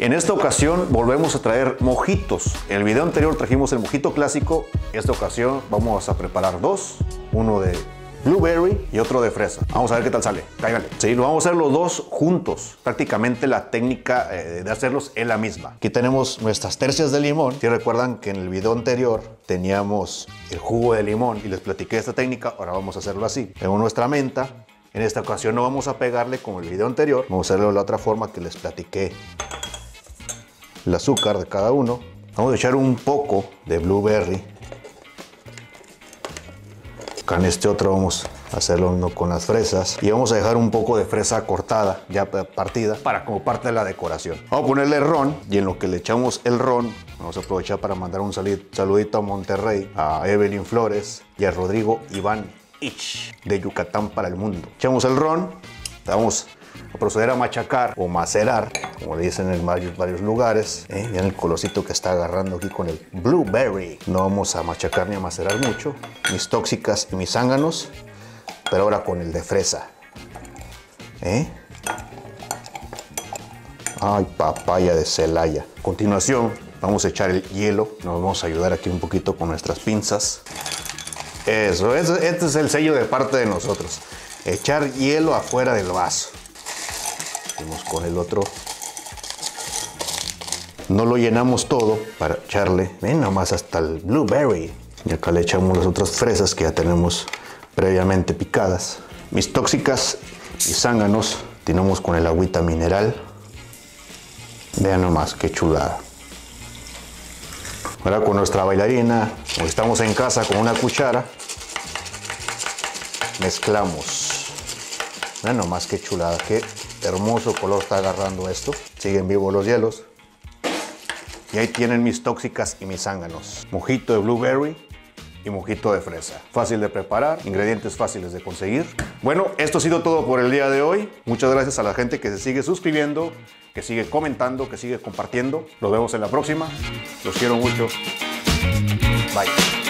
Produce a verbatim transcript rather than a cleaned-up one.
En esta ocasión volvemos a traer mojitos. En el video anterior trajimos el mojito clásico. En esta ocasión vamos a preparar dos. Uno de blueberry y otro de fresa. Vamos a ver qué tal sale. Cáigale. Sí, lo vamos a hacer los dos juntos. Prácticamente la técnica eh, de hacerlos es la misma. Aquí tenemos nuestras tercias de limón. Si recuerdan que en el video anterior teníamos el jugo de limón y les platiqué esta técnica, ahora vamos a hacerlo así. Tenemos nuestra menta. En esta ocasión no vamos a pegarle como el video anterior. Vamos a hacerlo de la otra forma que les platiqué. El azúcar de cada uno. Vamos a echar un poco de blueberry. Acá en este otro vamos a hacerlo uno con las fresas. Y vamos a dejar un poco de fresa cortada, ya partida, para como parte de la decoración. Vamos a ponerle ron. Y en lo que le echamos el ron, vamos a aprovechar para mandar un saludito a Monterrey, a Evelyn Flores y a Rodrigo Iván Ich, de Yucatán para el mundo. Echamos el ron. Vamos a proceder a machacar o macerar, como le dicen en varios, varios lugares. ¿eh? Vean el colorcito que está agarrando aquí con el blueberry. No vamos a machacar ni a macerar mucho. Mis tóxicas y mis zánganos, pero ahora con el de fresa. ¿Eh? Ay, papaya de Celaya. A continuación, vamos a echar el hielo. Nos vamos a ayudar aquí un poquito con nuestras pinzas. Eso, eso, este es el sello de parte de nosotros. Echar hielo afuera del vaso. Vamos con el otro. No lo llenamos todo para echarle, ven nomás hasta el blueberry. Y acá le echamos las otras fresas que ya tenemos previamente picadas. Mis tóxicas y zánganos tenemos con el agüita mineral. Vean nomás qué chulada. Ahora con nuestra bailarina, como estamos en casa con una cuchara, mezclamos. Vean nomás qué chulada, qué hermoso color está agarrando esto. Siguen vivos los hielos. Y ahí tienen mis tóxicas y mis zánganos. Mojito de blueberry y mojito de fresa. Fácil de preparar, ingredientes fáciles de conseguir. Bueno, esto ha sido todo por el día de hoy. Muchas gracias a la gente que se sigue suscribiendo, que sigue comentando, que sigue compartiendo. Nos vemos en la próxima. Los quiero mucho. Bye.